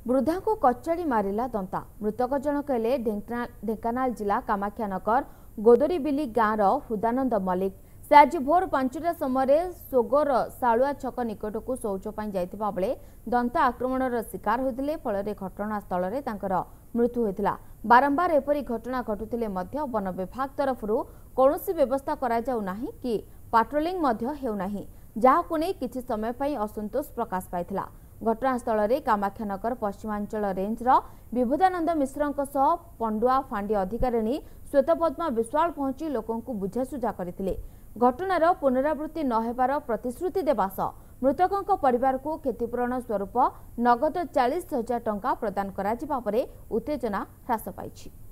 वृद्धा को कचाड़ी मारिला दंता। मृतक जनक हेले ढेंकानाल जिला कामाख्यानगर गोदरीबिली गाँव हृदानंद मल्लिक। से आज भोर 5टा समय सोगर सालुआ छक निकट को शौचपाई जाइथिबा बेले दंता आक्रमणर शिकार होते फल घटनास्थल में मृत्यु होता। बारंबार एपरी घटना घटुले वन विभाग तरफ कौन व्यवस्था करा जाउ नाही कि पाट्रोलिंग हेउनाही, जहाकु नै किछि समय पई असंतोष प्रकाश पाइथिला। घटनास्थल में कामाख्यानगर पश्चिमांचल रेंजर विभुदानंद मिश्र पंडुआ फांडी अधिकारिणी श्वेतपद्मा विश्वाल पहुंची लोकों बुझासुझा करथिले। घटनार पुनरावृत्ति न हेबार प्रतिश्रुति देबा सह मृतकों परिवार को क्षतिपूरण स्वरूप नगद 40,000 टंका प्रदान करा जिबा परे उत्तेजना ह्रास पाइछि।